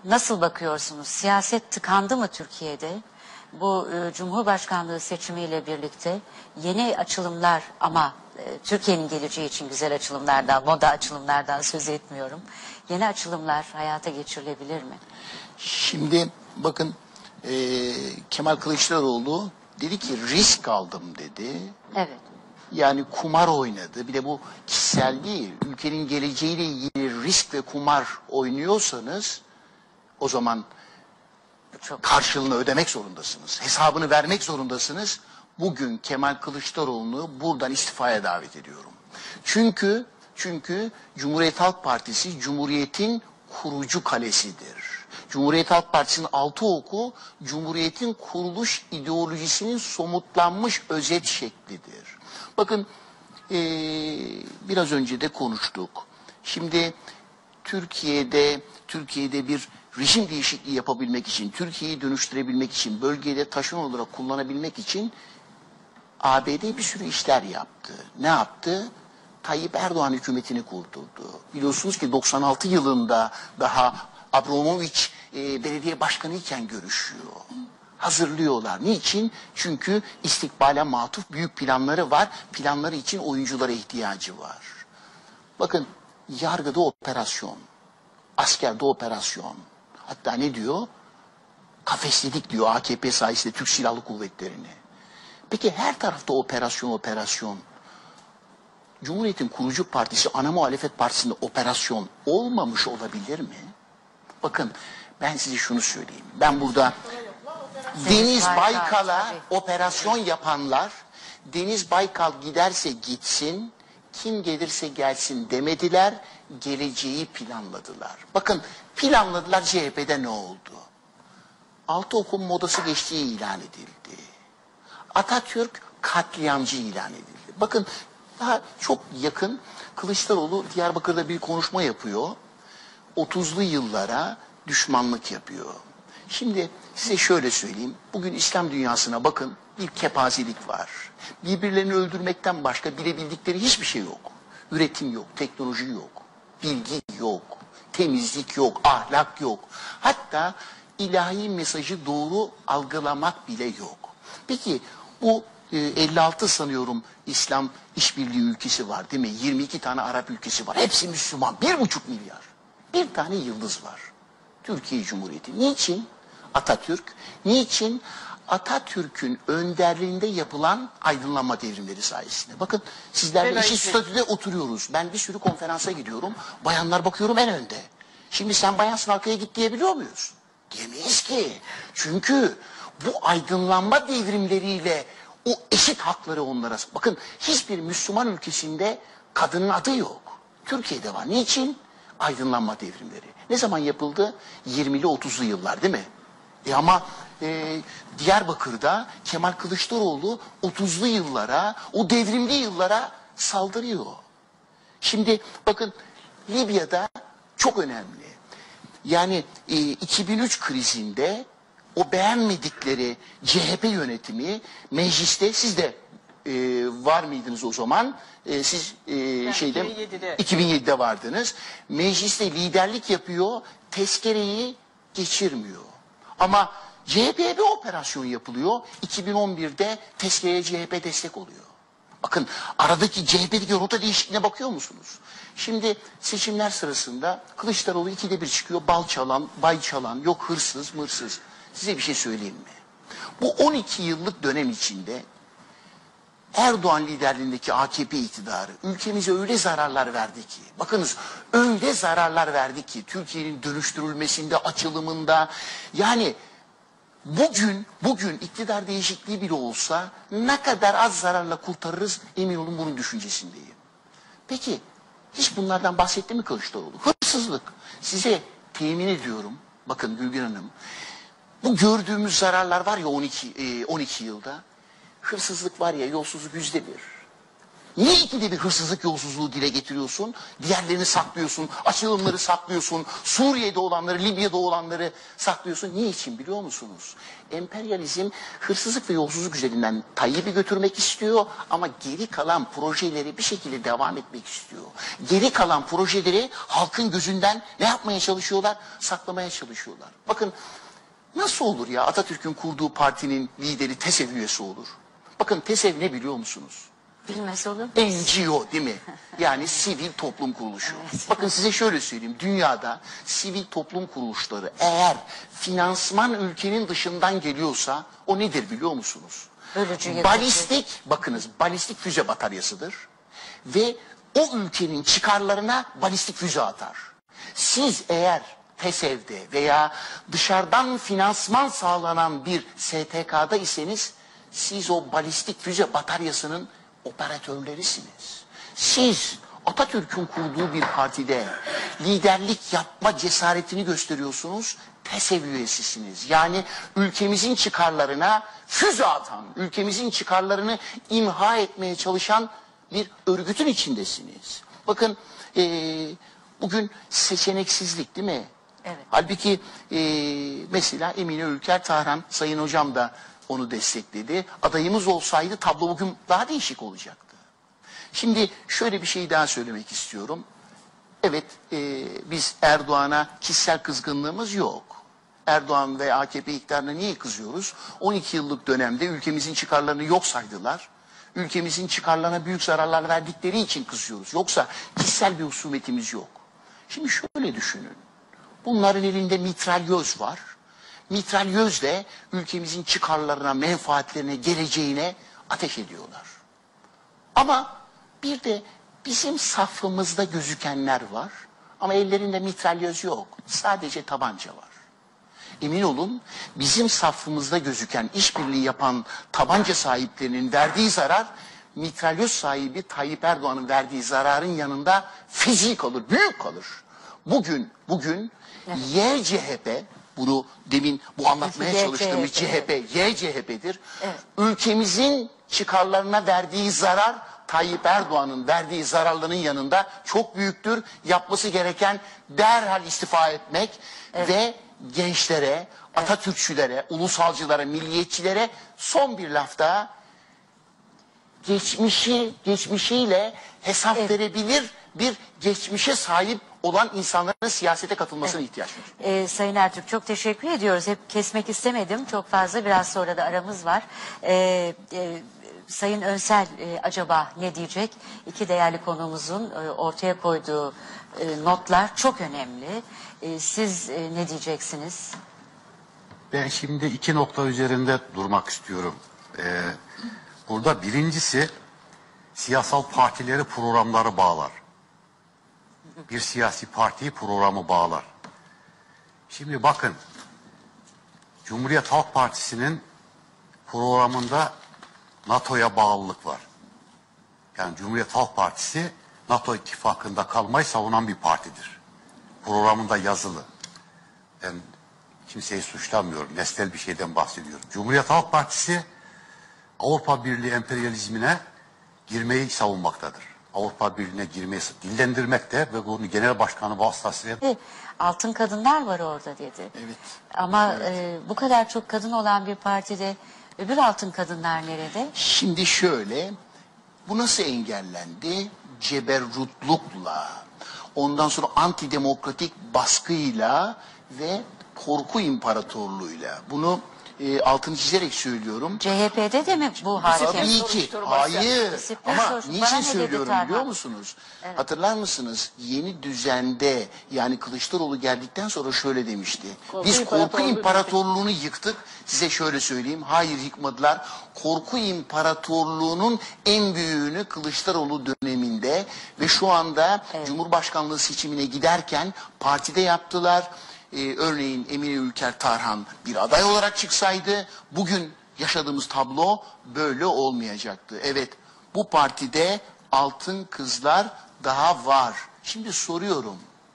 nasıl bakıyorsunuz? Siyaset tıkandı mı Türkiye'de? Bu Cumhurbaşkanlığı seçimiyle birlikte yeni açılımlar ama Türkiye'nin geleceği için güzel açılımlardan, moda açılımlardan söz etmiyorum. Yeni açılımlar hayata geçirilebilir mi? Şimdi bakın Kemal Kılıçdaroğlu dedi ki risk aldım dedi. Evet. Yani kumar oynadı. Bir de bu kişisel değil. Ülkenin geleceğiyle ilgili risk ve kumar oynuyorsanız o zaman karşılığını ödemek zorundasınız. Hesabını vermek zorundasınız. Bugün Kemal Kılıçdaroğlu'nu buradan istifaya davet ediyorum. Çünkü Cumhuriyet Halk Partisi Cumhuriyet'in kurucu kalesidir. Cumhuriyet Halk Partisi'nin altı oku Cumhuriyet'in kuruluş ideolojisinin somutlanmış özet şeklidir. Bakın biraz önce de konuştuk. Şimdi Türkiye'de bir rejim değişikliği yapabilmek için, Türkiye'yi dönüştürebilmek için, bölgede taşeron olarak kullanabilmek için ABD bir sürü işler yaptı. Ne yaptı? Tayyip Erdoğan hükümetini kurdurdu. Biliyorsunuz ki 96 yılında daha Abramovich belediye başkanı iken görüşüyor. Hazırlıyorlar. Niçin? Çünkü istikbale matuf büyük planları var. Planları için oyunculara ihtiyacı var. Bakın yargıda operasyon, askerde operasyon. Hatta ne diyor? Kafesledik diyor AKP sayesinde Türk Silahlı Kuvvetleri'ni. Peki her tarafta operasyon. Cumhuriyet'in kurucu partisi ana muhalefet partisinde operasyon olmamış olabilir mi? Bakın ben size şunu söyleyeyim. Ben burada Deniz Baykal'a operasyon yapanlar, Deniz Baykal giderse gitsin, kim gelirse gelsin demediler, geleceği planladılar. Bakın planladılar, CHP'de ne oldu? Altı okun modası geçtiği ilan edildi. Atatürk katliamcı ilan edildi. Bakın daha çok yakın Kılıçdaroğlu Diyarbakır'da bir konuşma yapıyor. 30'lu yıllara düşmanlık yapıyor. Şimdi size şöyle söyleyeyim. Bugün İslam dünyasına bakın, bir kepazelik var. Birbirlerini öldürmekten başka bilebildikleri hiçbir şey yok. Üretim yok, teknoloji yok, bilgi yok, temizlik yok, ahlak yok. Hatta ilahi mesajı doğru algılamak bile yok. Peki bu 56 sanıyorum İslam işbirliği ülkesi var değil mi? 22 tane Arap ülkesi var. Hepsi Müslüman. 1,5 milyar. Bir tane yıldız var. Türkiye Cumhuriyeti. Niçin? Atatürk. Niçin? Atatürk'ün önderliğinde yapılan aydınlanma devrimleri sayesinde. Bakın sizlerle eşit statüde oturuyoruz. Ben bir sürü konferansa gidiyorum. Bayanlar bakıyorum en önde. Şimdi sen bayansın arkaya git diyebiliyor muyuz? Diyemeyiz ki. Çünkü bu aydınlanma devrimleriyle o eşit hakları onlara... Bakın hiçbir Müslüman ülkesinde kadının adı yok. Türkiye'de var. Niçin? Aydınlanma devrimleri. Ne zaman yapıldı? 20'li 30'lu yıllar değil mi? Ama Diyarbakır'da Kemal Kılıçdaroğlu 30'lu yıllara, o devrimli yıllara saldırıyor. Şimdi bakın Libya'da çok önemli. Yani 2003 krizinde o beğenmedikleri CHP yönetimi mecliste, siz de var mıydınız o zaman? Siz 2007'de vardınız. Mecliste liderlik yapıyor, tezkereyi geçirmiyor. Ama CHP'ye bir operasyon yapılıyor. 2011'de tezkereye CHP destek oluyor. Bakın aradaki CHP'deki rota değişikliğine bakıyor musunuz? Şimdi seçimler sırasında Kılıçdaroğlu 2'de 1 çıkıyor. Bal çalan, bay çalan, yok hırsız, mırsız. Size bir şey söyleyeyim mi? Bu 12 yıllık dönem içinde Erdoğan liderliğindeki AKP iktidarı ülkemize öyle zararlar verdi ki, bakınız öyle zararlar verdi ki Türkiye'nin dönüştürülmesinde, açılımında, yani bugün iktidar değişikliği bile olsa ne kadar az zararla kurtarırız, emin olun bunun düşüncesindeyim. Peki hiç bunlardan bahsetti mi Kılıçdaroğlu? Hırsızlık. Size temin ediyorum, bakın Gülgün Hanım, bu gördüğümüz zararlar var ya 12 yılda, hırsızlık var ya, yolsuzluk %1. Niye ikide bir hırsızlık, yolsuzluğu dile getiriyorsun? Diğerlerini saklıyorsun, açılımları saklıyorsun, Suriye'de olanları, Libya'da olanları saklıyorsun. Niçin biliyor musunuz? Emperyalizm hırsızlık ve yolsuzluk üzerinden Tayyip'i götürmek istiyor ama geri kalan projeleri bir şekilde devam etmek istiyor. Geri kalan projeleri halkın gözünden ne yapmaya çalışıyorlar? Saklamaya çalışıyorlar. Bakın nasıl olur ya Atatürk'ün kurduğu partinin lideri TESEV üyesi olur? Bakın TESEV ne biliyor musunuz? Bilmez olur mu? NGO değil mi? Yani sivil toplum kuruluşu. Evet. Bakın size şöyle söyleyeyim. Dünyada sivil toplum kuruluşları eğer finansman ülkenin dışından geliyorsa o nedir biliyor musunuz? Bölücü, yıkıcı. Balistik füze bataryasıdır. Ve o ülkenin çıkarlarına balistik füze atar. Siz eğer TESEV'de veya dışarıdan finansman sağlanan bir STK'da iseniz siz o balistik füze bataryasının operatörlerisiniz. Siz Atatürk'ün kurduğu bir partide liderlik yapma cesaretini gösteriyorsunuz. TESEV üyesisiniz. Yani ülkemizin çıkarlarına füze atan, ülkemizin çıkarlarını imha etmeye çalışan bir örgütün içindesiniz. Bakın bugün seçeneksizlik değil mi? Evet. Halbuki mesela Emine Ülker Tarhan, Sayın Hocam da onu destekledi. Adayımız olsaydı tablo bugün daha değişik olacaktı. Şimdi şöyle bir şey daha söylemek istiyorum. Evet, biz Erdoğan'a kişisel kızgınlığımız yok. Erdoğan ve AKP iktidarına niye kızıyoruz? 12 yıllık dönemde ülkemizin çıkarlarını yok saydılar. Ülkemizin çıkarlarına büyük zararlar verdikleri için kızıyoruz. Yoksa kişisel bir husumetimiz yok. Şimdi şöyle düşünün. Bunların elinde mitralyöz var. Mitralyözle ülkemizin çıkarlarına, menfaatlerine, geleceğine ateş ediyorlar. Ama bir de bizim safımızda gözükenler var. Ama ellerinde mitralyöz yok. Sadece tabanca var. Emin olun bizim safımızda gözüken, işbirliği yapan tabanca sahiplerinin verdiği zarar, mitralyöz sahibi Tayyip Erdoğan'ın verdiği zararın yanında feci kalır, büyük kalır. Bugün YCHP, bunu demin bu anlatmaya çalıştığımız CHP, YCHP'dir. Evet. Ülkemizin çıkarlarına verdiği zarar, Tayyip Erdoğan'ın verdiği zararların yanında çok büyüktür. Yapması gereken derhal istifa etmek ve gençlere, Atatürkçülere, ulusalcılara, milliyetçilere son bir laf daha, geçmişiyle hesap verebilir bir geçmişe sahip olan insanların siyasete katılmasına ihtiyaç var. Sayın Ertürk çok teşekkür ediyoruz. Hep kesmek istemedim. Çok fazla biraz sonra da aramız var. Sayın Önsel acaba ne diyecek? İki değerli konuğumuzun ortaya koyduğu notlar çok önemli. Siz ne diyeceksiniz? Ben şimdi iki nokta üzerinde durmak istiyorum. Burada birincisi siyasal partileri programları bağlar. Bir siyasi partiyi programı bağlar. Şimdi bakın, Cumhuriyet Halk Partisi'nin programında NATO'ya bağlılık var. Yani Cumhuriyet Halk Partisi NATO ittifakında kalmayı savunan bir partidir. Programında yazılı. Ben kimseyi suçlamıyorum. Nesnel bir şeyden bahsediyorum. Cumhuriyet Halk Partisi Avrupa Birliği emperyalizmine girmeyi savunmaktadır. Avrupa Birliği'ne girmeyi dillendirmekte ve bunu genel başkanı vasıtasıyla... Altın kadınlar var orada dedi. Evet. Ama bu kadar çok kadın olan bir partide öbür altın kadınlar nerede? Şimdi şöyle, bu nasıl engellendi? Ceberrutlukla, ondan sonra antidemokratik baskıyla ve korku imparatorluğuyla. Bunu altını çizerek söylüyorum. CHP'de de mi bu hakim? Tabii ki. Hayır. Disiplin Ama soruşturma niçin ne dedi söylüyorum Tarhan? biliyor musunuz? Hatırlar mısınız? Yeni düzende yani Kılıçdaroğlu geldikten sonra şöyle demişti. Biz korku imparatorluğunu yıktık. Size şöyle söyleyeyim. Hayır yıkmadılar. Korku imparatorluğunun en büyüğünü Kılıçdaroğlu döneminde ve şu anda Cumhurbaşkanlığı seçimine giderken partide yaptılar. Örneğin Emine Ülker Tarhan bir aday olarak çıksaydı bugün yaşadığımız tablo böyle olmayacaktı. Evet, bu partide altın kızlar daha var. Şimdi soruyorum,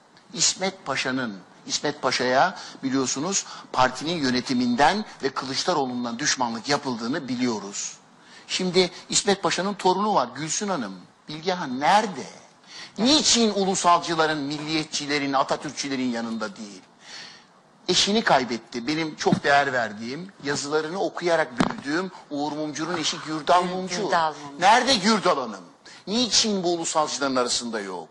İsmet Paşa'ya biliyorsunuz partinin yönetiminden ve Kılıçdaroğlu'ndan düşmanlık yapıldığını biliyoruz. Şimdi İsmet Paşa'nın torunu var Gülsün Hanım. Bilgehan nerede? Niçin ulusalcıların, milliyetçilerin, Atatürkçülerin yanında değil? Eşini kaybetti. Benim çok değer verdiğim, yazılarını okuyarak büyüdüğüm Uğur Mumcu'nun eşi Gürdal Mumcu. Gürdal Mumcu. Nerede Gürdal Hanım? Niçin bu ulusalcıların arasında yok?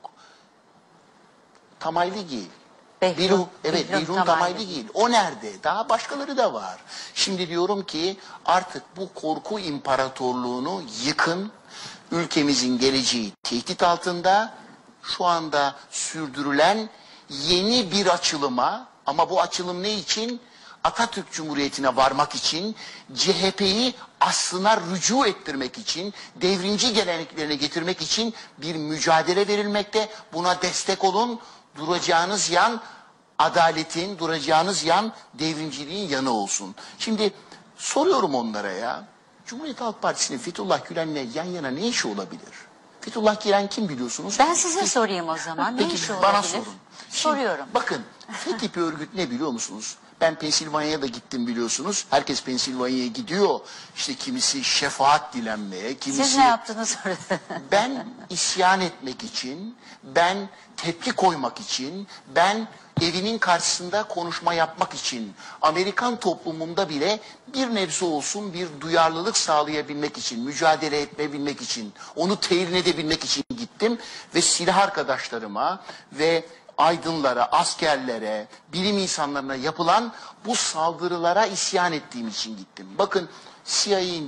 Tamaylıgil. Behlul, Evet, Behlul Behlul Tamaylıgil. O nerede? Daha başkaları da var. Şimdi diyorum ki artık bu korku imparatorluğunu yıkın. Ülkemizin geleceği tehdit altında. Şu anda sürdürülen yeni bir açılıma, ama bu açılım ne için? Atatürk Cumhuriyeti'ne varmak için, CHP'yi aslına rücu ettirmek için, devrimci geleneklerine getirmek için bir mücadele verilmekte. Buna destek olun. Duracağınız yan adaletin, duracağınız yan devrimciliğin yanı olsun. Şimdi soruyorum onlara ya. Cumhuriyet Halk Partisi'nin Fethullah Gülen'le yan yana ne işi olabilir? Fethullah Gülen kim biliyorsunuz? Ben size sorayım o zaman. Ne Peki işi bana olabilir? sorun. Şimdi, Soruyorum. bakın FETÖ örgüt ne biliyor musunuz? Ben Pensilvanya'ya da gittim biliyorsunuz. Herkes Pensilvanya'ya gidiyor. İşte kimisi şefaat dilenmeye, kimisi... Siz ne yaptınız orada? Ben isyan etmek için, ben tepki koymak için, ben evinin karşısında konuşma yapmak için, Amerikan toplumunda bile bir nebze olsun bir duyarlılık sağlayabilmek için, mücadele etmeyebilmek için, onu telin edebilmek için gittim ve silah arkadaşlarıma ve aydınlara, askerlere, bilim insanlarına yapılan bu saldırılara isyan ettiğim için gittim. Bakın CIA'nin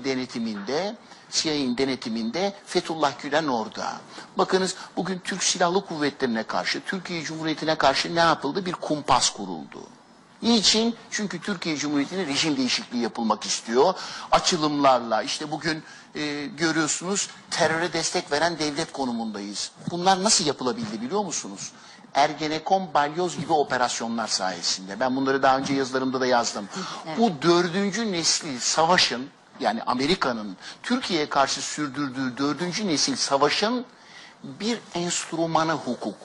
denetiminde Fethullah Gülen orada. Bakınız bugün Türk Silahlı Kuvvetleri'ne karşı, Türkiye Cumhuriyeti'ne karşı ne yapıldı? Bir kumpas kuruldu. Niçin? Çünkü Türkiye Cumhuriyeti'ne rejim değişikliği yapılmak istiyor. Açılımlarla işte bugün görüyorsunuz teröre destek veren devlet konumundayız. Bunlar nasıl yapılabildi biliyor musunuz? Ergenekon, Balyoz gibi operasyonlar sayesinde. Ben bunları daha önce yazılarımda da yazdım. Evet. Bu dördüncü nesil savaşın, yani Amerika'nın Türkiye'ye karşı sürdürdüğü dördüncü nesil savaşın bir enstrümanı hukuk.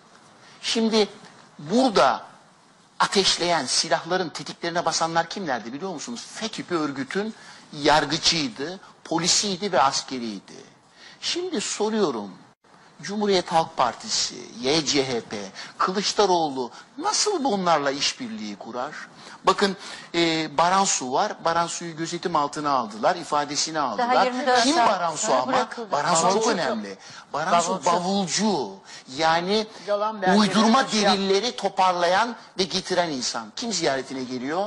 Şimdi burada ateşleyen, silahların tetiklerine basanlar kimlerdi biliyor musunuz? FETÖ örgütün yargıcıydı, polisiydi ve askeriydi. Şimdi soruyorum, Cumhuriyet Halk Partisi, YCHP, Kılıçdaroğlu nasıl bunlarla işbirliği kurar? Bakın Baransu var. Baransu'yu gözetim altına aldılar. İfadesini aldılar. Kim Baransu ama? Baransu çok önemli. Baransu bavulcu. Yani uydurma delilleri toparlayan ve getiren insan. Kim ziyaretine geliyor?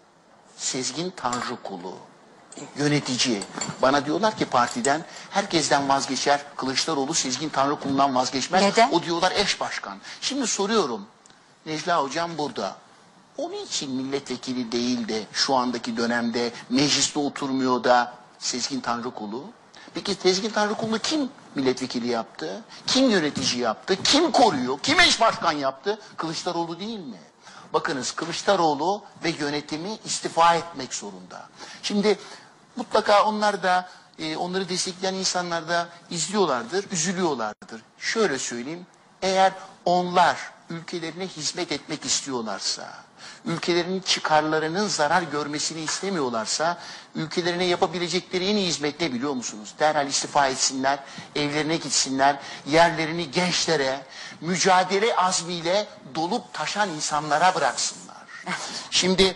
Sezgin Tanrıkulu. Yönetici. Bana diyorlar ki partiden herkesten vazgeçer. Kılıçdaroğlu Sezgin Tanrıkulu'ndan vazgeçmez. Neden? O diyorlar eş başkan. Şimdi soruyorum. Necla Hocam burada. Onun için milletvekili değil de şu andaki dönemde mecliste oturmuyor da Sezgin Tanrıkulu. Peki Sezgin Tanrıkulu kim milletvekili yaptı? Kim yönetici yaptı? Kim koruyor? Kim eş başkan yaptı? Kılıçdaroğlu değil mi? Bakınız Kılıçdaroğlu ve yönetimi istifa etmek zorunda. Şimdi mutlaka onlar da onları destekleyen insanlar da izliyorlardır, üzülüyorlardır. Şöyle söyleyeyim, eğer onlar ülkelerine hizmet etmek istiyorlarsa, ülkelerinin çıkarlarının zarar görmesini istemiyorlarsa, ülkelerine yapabilecekleri en iyi hizmet ne biliyor musunuz? Derhal istifa etsinler, evlerine gitsinler, yerlerini gençlere, mücadele azmiyle dolup taşan insanlara bıraksınlar. Şimdi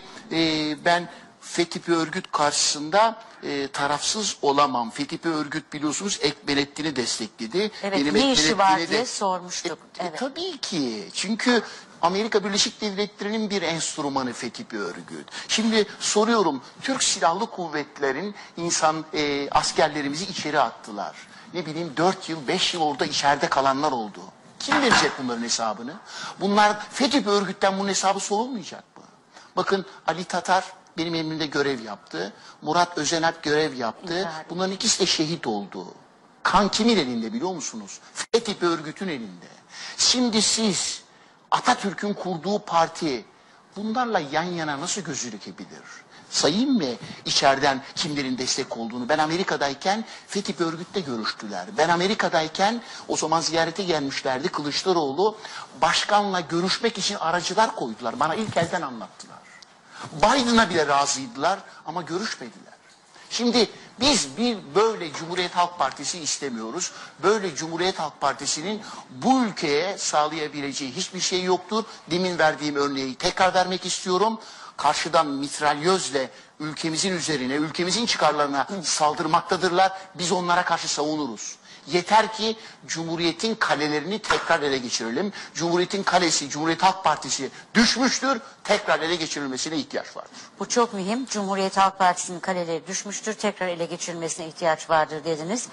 ben FETÖ örgüt karşısında tarafsız olamam. FETÖ örgüt biliyorsunuz Ekmelettin'i destekledi. Evet, Benim ne işi var de diye sormuştuk. Evet. Tabii ki. Çünkü Amerika Birleşik Devletleri'nin bir enstrümanı FETÖ örgüt. Şimdi soruyorum, Türk Silahlı Kuvvetleri'nin askerlerimizi içeri attılar. Ne bileyim 4 yıl, 5 yıl orada içeride kalanlar oldu. Kim verecek bunların hesabını? Bunlar FETÖ örgütten bunun hesabı sorulmayacak mı? Bakın Ali Tatar benim elimde görev yaptı. Murat Özenalp görev yaptı. Bunların ikisi de şehit oldu. Kan kimin elinde biliyor musunuz? FETÖ örgütün elinde. Şimdi siz Atatürk'ün kurduğu parti bunlarla yan yana nasıl gözükebilir? Sayayım mı içeriden kimlerin destek olduğunu? Ben Amerika'dayken FETÖ örgütle görüştüler. Ben Amerika'dayken o zaman ziyarete gelmişlerdi. Kılıçdaroğlu başkanla görüşmek için aracılar koydular. Bana ilk elden anlattılar. Biden'a bile razıydılar ama görüşmediler. Şimdi Biz bir böyle Cumhuriyet Halk Partisi istemiyoruz. Böyle Cumhuriyet Halk Partisi'nin bu ülkeye sağlayabileceği hiçbir şey yoktur. Demin verdiğim örneği tekrar vermek istiyorum. Karşıdan mitralyözle ülkemizin üzerine, ülkemizin çıkarlarına saldırmaktadırlar. Biz onlara karşı savunuruz. Yeter ki Cumhuriyet'in kalelerini tekrar ele geçirelim. Cumhuriyet'in kalesi, Cumhuriyet Halk Partisi düşmüştür. Tekrar ele geçirilmesine ihtiyaç vardır. Bu çok mühim. Cumhuriyet Halk Partisi'nin kaleleri düşmüştür. Tekrar ele geçirilmesine ihtiyaç vardır dediniz.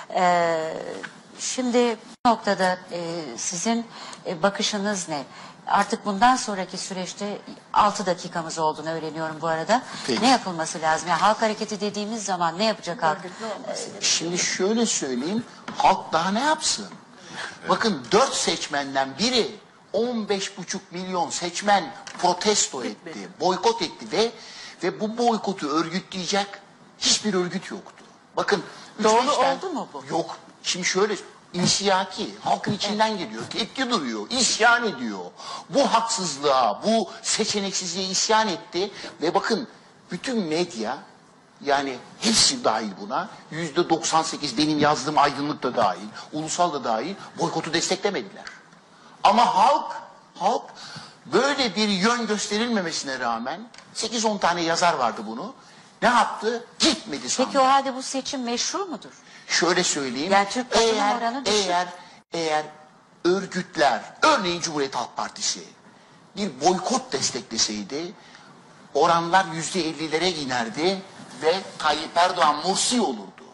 Şimdi bu noktada sizin bakışınız ne? Artık bundan sonraki süreçte 6 dakikamız olduğunu öğreniyorum bu arada. Peki. Ne yapılması lazım? Yani halk hareketi dediğimiz zaman ne yapacak halk? Şimdi şöyle söyleyeyim, halk daha ne yapsın? Bakın 4 seçmenden biri 15,5 milyon seçmen protesto etti, boykot etti ve bu boykotu örgütleyecek hiçbir örgüt yoktu. Bakın Doğru oldu mu bu? Yok. Şimdi şöyle insiyaki, halkın içinden geliyor, tepki duruyor, isyan ediyor. Bu haksızlığa, bu seçeneksizliğe isyan etti ve bakın bütün medya, yani hepsi dahil buna, %98 benim yazdığım Aydınlık da dahil, Ulusal da dahil boykotu desteklemediler. Ama halk böyle bir yön gösterilmemesine rağmen 8-10 tane yazar vardı bunu. Ne yaptı? Gitmedi sandı. Peki o halde bu seçim meşru mudur? Şöyle söyleyeyim. Yani Türk katılım oranı düşük. Eğer örgütler, örneğin Cumhuriyet Halk Partisi bir boykot destekleseydi oranlar %50'lere inerdi ve Tayyip Erdoğan Mursi olurdu.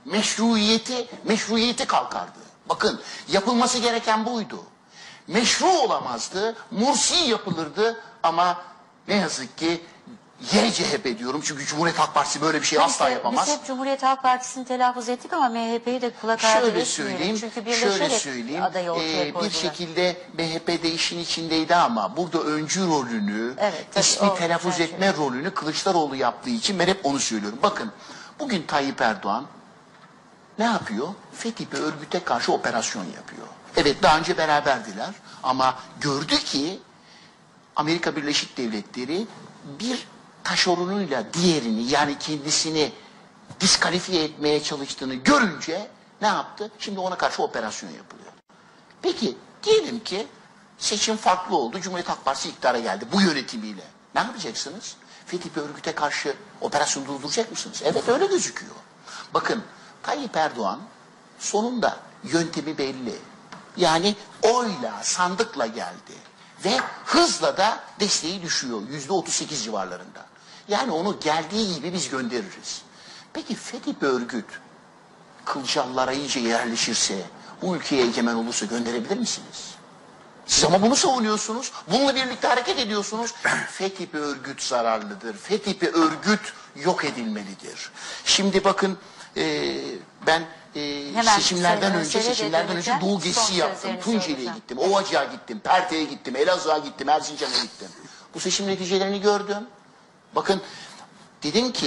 Meşruiyeti kalkardı. Bakın yapılması gereken buydu. Meşru olamazdı, Mursi yapılırdı ama ne yazık ki yine CHP diyorum çünkü Cumhuriyet Halk Partisi böyle bir şey asla yapamaz. Biz hep Cumhuriyet Halk Partisi'ni telaffuz ettik ama MHP'yi de kulak ardı Şöyle etmeyelim. söyleyeyim, Çünkü birleşerek adayı ortaya bir koydular. şekilde MHP de işin içindeydi ama burada öncü rolünü, Evet, tabii, ismi o telaffuz güzel etme rolünü Kılıçdaroğlu yaptığı için ben hep onu söylüyorum. Bakın bugün Tayyip Erdoğan ne yapıyor? FETÖ örgüte karşı operasyon yapıyor. Evet daha önce beraberdiler ama gördü ki Amerika Birleşik Devletleri bir taşeronuyla diğerini yani kendisini diskalifiye etmeye çalıştığını görünce ne yaptı? Şimdi ona karşı operasyon yapılıyor. Peki diyelim ki seçim farklı oldu. Cumhuriyet Halk Partisi iktidara geldi bu yönetimiyle. Ne yapacaksınız? FETÖ örgüte karşı operasyon durduracak mısınız? Evet öyle gözüküyor. Bakın Tayyip Erdoğan sonunda yöntemi belli. Yani oyla, sandıkla geldi. Ve hızla da desteği düşüyor. %38 civarlarında. Yani onu geldiği gibi biz göndeririz. Peki FETÖ örgüt Kılcallara iyice yerleşirse, bu ülkeye egemen olursa gönderebilir misiniz? Siz ama bunu savunuyorsunuz. Bununla birlikte hareket ediyorsunuz. FETÖ örgüt zararlıdır. FETÖ örgüt yok edilmelidir. Şimdi bakın ben seçimlerden önce Doğu gezisi yaptım. Tunceli'ye gittim, Ovacık'a gittim, Perte'ye gittim, Elazığ'a gittim, Erzincan'a gittim. Bu seçim neticelerini gördüm. Bakın dedim ki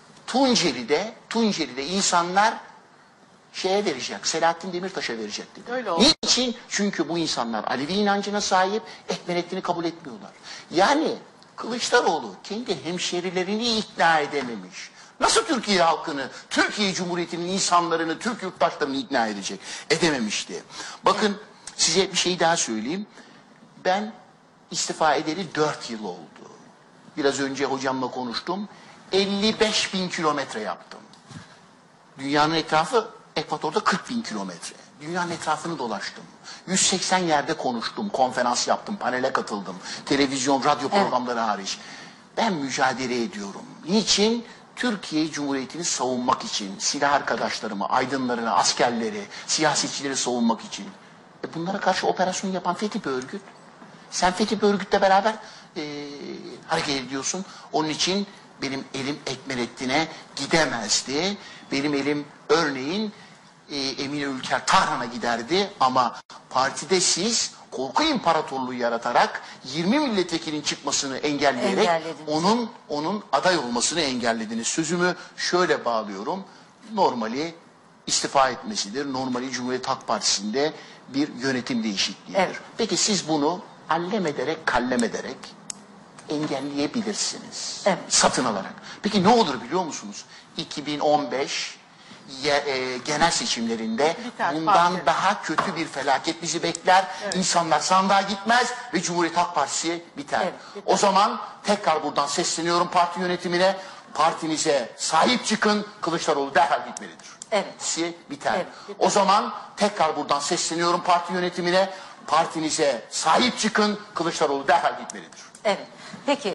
Tunceli'de insanlar şeye verecek, Selahattin Demirtaş'a verecek dedi. Öyle oldu. Niçin? Çünkü bu insanlar Alevi inancına sahip, Ekmelettin'i kabul etmiyorlar. Yani Kılıçdaroğlu kendi hemşerilerini ikna edememiş. Nasıl Türkiye halkını, Türkiye Cumhuriyeti'nin insanlarını, Türk yurttaşlarını ikna edecek? Edememişti. Bakın size bir şey daha söyleyeyim. Ben istifa edeli 4 yıl oldu. Biraz önce hocamla konuştum. 55.000 kilometre yaptım. Dünyanın etrafı Ekvator'da 40.000 kilometre. Dünyanın etrafını dolaştım. 180 yerde konuştum, konferans yaptım, panele katıldım. Televizyon, radyo programları hariç. Ben mücadele ediyorum. Niçin? Türkiye Cumhuriyeti'ni savunmak için, silah arkadaşlarımı, aydınlarını, askerleri, siyasetçileri savunmak için. Bunlara karşı operasyon yapan FETÖ örgüt. Sen FETÖ örgütle beraber hareket ediyorsun. Onun için benim elim Ekmelettin'e gidemezdi. Benim elim örneğin Emine Ülker Tarhan'a giderdi ama partide siz korku imparatorluğu yaratarak 20 milletvekilinin çıkmasını engelleyerek onun aday olmasını engellediniz. Sözümü şöyle bağlıyorum. Normali istifa etmesidir. Normali Cumhuriyet Halk Partisi'nde bir yönetim değişikliğidir. Evet. Peki siz bunu allem ederek, kallem ederek engelleyebilirsiniz. Evet. Satın alarak. Peki ne olur biliyor musunuz? 2015 genel seçimlerinde Biter, bundan parti. daha kötü bir felaket bizi bekler. İnsanlar sandığa gitmez ve Cumhuriyet Halk Partisi biter. Evet, biter. O zaman tekrar buradan sesleniyorum parti yönetimine. Partinize sahip çıkın. Kılıçdaroğlu derhal gitmelidir. Evet. Biter. Evet, biter. O zaman tekrar buradan sesleniyorum parti yönetimine. Partinize sahip çıkın. Kılıçdaroğlu derhal gitmelidir. Evet. Peki